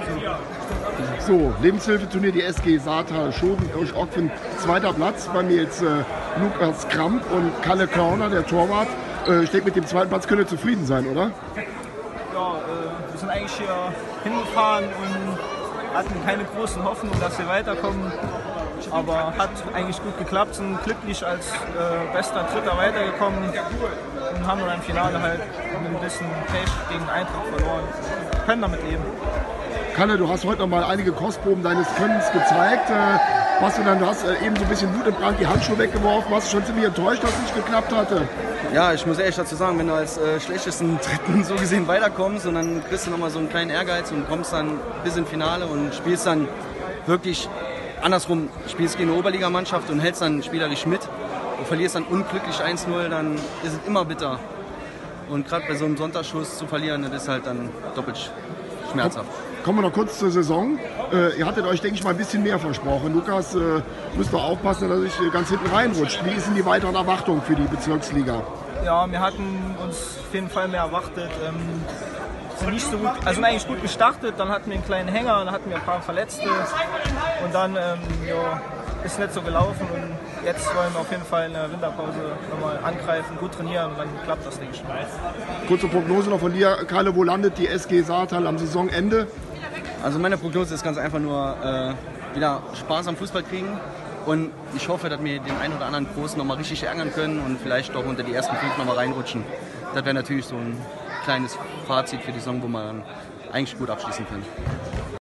So, Lebenshilfeturnier, die SG Saartal Schoben, Okfen, zweiter Platz. Bei mir jetzt Lukas Kramp und Kalle Körner, der Torwart. Steht mit dem zweiten Platz, könnt ihr zufrieden sein, oder? Ja, wir sind eigentlich hier hingefahren und hatten keine großen Hoffnungen, dass wir weiterkommen. Aber hat eigentlich gut geklappt, sind glücklich als bester Dritter weitergekommen und haben dann im Finale halt mit ein bisschen Pech gegen Eintracht verloren. Können damit leben. Kalle, du hast heute noch mal einige Kostproben deines Könnens gezeigt. Du hast eben so ein bisschen Wut im Brand die Handschuhe weggeworfen. Warst du schon ziemlich enttäuscht, dass es nicht geklappt hatte? Ja, ich muss ehrlich dazu sagen, wenn du als schlechtesten Dritten so gesehen weiterkommst und dann kriegst du noch mal so einen kleinen Ehrgeiz und kommst dann bis ins Finale und spielst dann wirklich andersrum, spielst gegen eine Oberligamannschaft und hältst dann spielerisch mit und verlierst dann unglücklich 1-0, dann ist es immer bitter. Und gerade bei so einem Sonntagsschuss zu verlieren, das ist halt dann doppelt schmerzhaft. Kommen wir noch kurz zur Saison. Ihr hattet euch, denke ich, mal ein bisschen mehr versprochen. Lukas, müsst ihr aufpassen, dass ihr ganz hinten reinrutscht. Wie sind die weiteren Erwartungen für die Bezirksliga? Ja, wir hatten uns auf jeden Fall mehr erwartet. Sind nicht so gut, also sind eigentlich gut gestartet, dann hatten wir einen kleinen Hänger, dann hatten wir ein paar Verletzte und dann ist nicht so gelaufen und jetzt wollen wir auf jeden Fall in der Winterpause nochmal angreifen, gut trainieren und dann klappt das, denke ich. Kurze Prognose noch von dir, Kalle, wo landet die SG Saartal am Saisonende? Also meine Prognose ist ganz einfach nur wieder Spaß am Fußball kriegen und ich hoffe, dass wir den einen oder anderen Großen nochmal richtig ärgern können und vielleicht doch unter die ersten 5 nochmal reinrutschen. Das wäre natürlich so ein kleines Fazit für die Saison, wo man eigentlich gut abschließen kann.